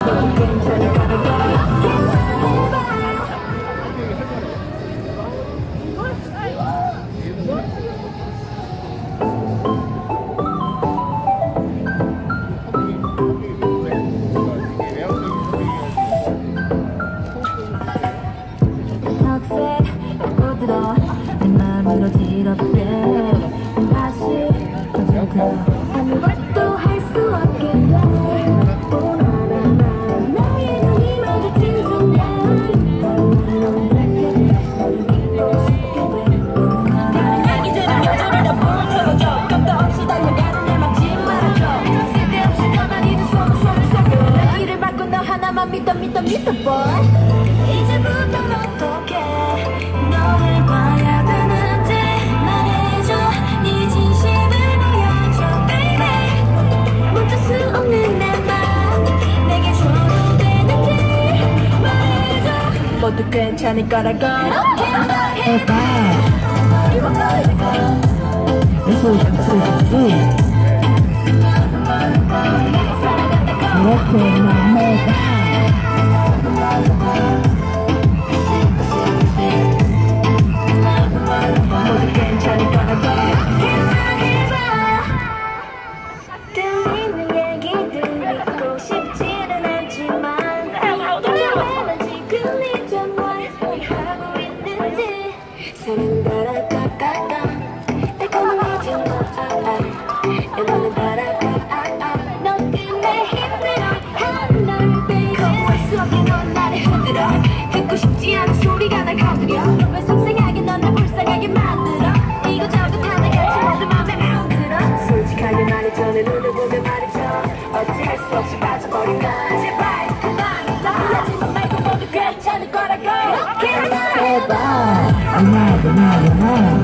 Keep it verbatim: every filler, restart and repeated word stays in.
아무것도 할 수 없게 돼. 나의 눈이 마주친 순간 다른 말은 없게 너를 믿고 싶게 돼. 다른 얘기들은 여전히 다 멈춰줘. 겁도 없이 달려가는 날 막지 말아줘. 쓸데없이 떠다니는 소문 소리 속에 내 길을 막고 너 하나만 믿어 믿어 믿어 boy. 이제부턴 어떻게 너를 봐야 되는지 말해줘. 네 진심을 보여줘 baby. 멈출 수 없는 내 맘 내게 줘도 되는지 말해줘. 모두 괜찮을 거라고 해봐. 이소 약속이지. 이렇게만 해봐. 모두 괜찮을 거라고 들리는 얘기들 믿고 싶지는 않지만 요즘에는 지금 이제 뭘 하고 있는지 사랑은 바랄까까까 달콤한 거짓 너 알아 영원히 바랄까까 너 때문에 힘들어 하는 날 baby 거부할 수 없게 넌 나를 흔들어 듣고 싶지 않은 소리가 날 건드려 왜 속상하게 넌 날 불쌍하게 만들어 이거저거 다 내같이 모두 맘에 안 들어 솔직하게 말해줘 내 눈을 보며 말해줘 어찌할 수 없이 빠져버린 나 제발 그만 하지만 말고 모두 괜찮을 거라고 해봐. 얼마나 얼마나